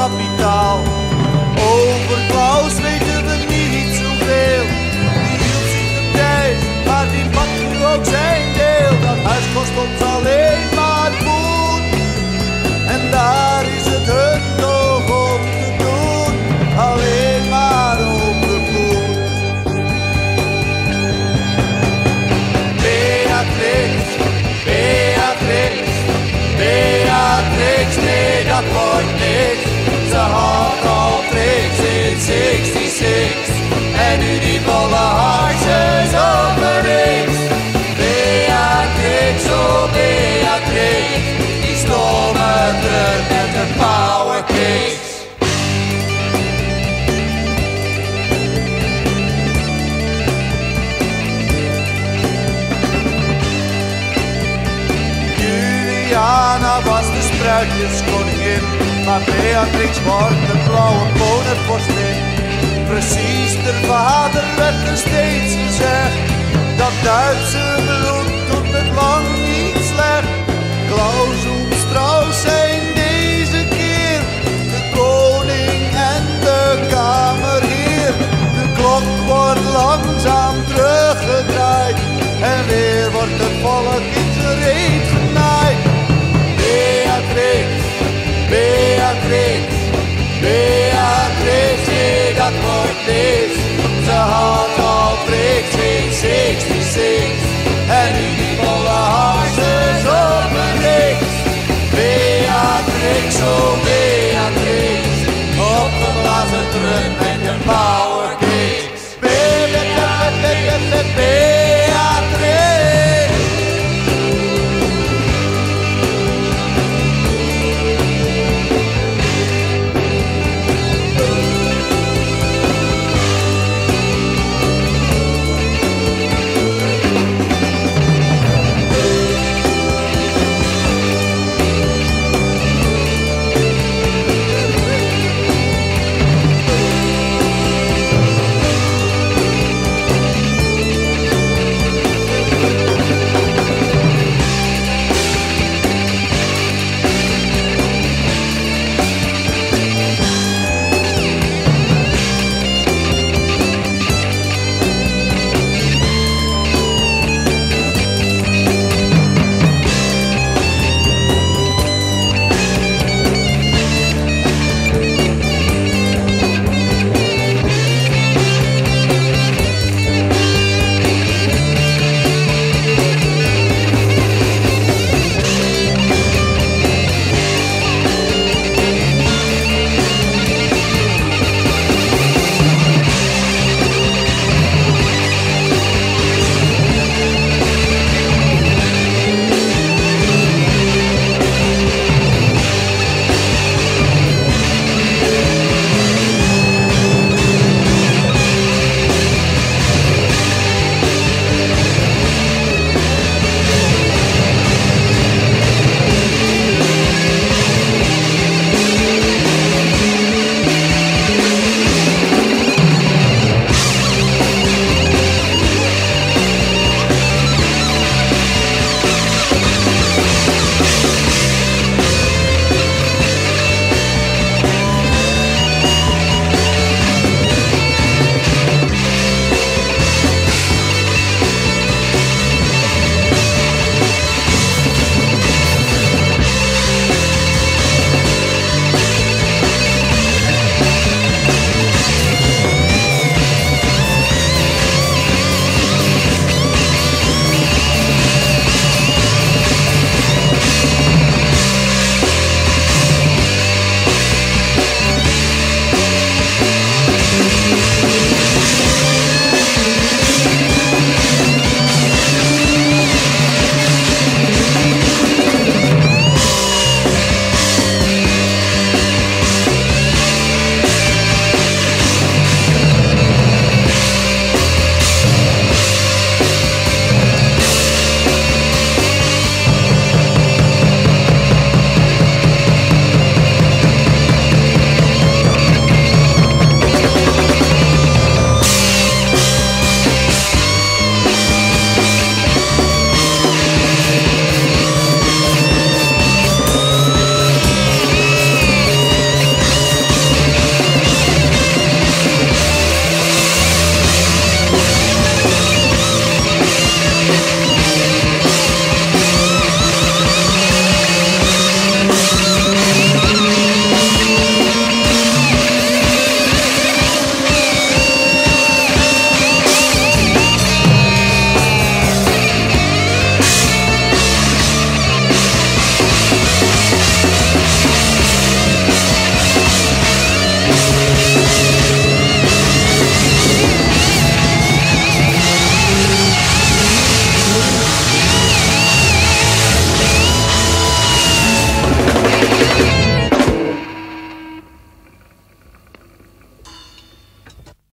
kapitaal. Over Klaus weten we niet zoveel. Die hield zich de prijs, maar die pakt nu ook zijn deel. Dat huis kost ons alleen maar moed. En daar is het hun nog om te doen. Alleen maar overvloed. Beatrix, Beatrix, Beatrix, nee dat wordt niks. Ze had al tricks in 66 en nu die volle hartjes over niks. Beatrix, oh Beatrix, die stomme druk met de power kicks. Juliana was de spruitjeskoningin, maar Beatrix wordt de blauwe bonenvorstin. Precies, de vader werd er steeds gezegd, dat Duitse bloed doet het lang niet slecht. Klaus und Strauss zijn deze keer de koning en de kamerheer. De klok wordt langzaam teruggedraaid en weer wordt het volk in zijn reet genaaid. Beatrix, Beatrix, Beatrix.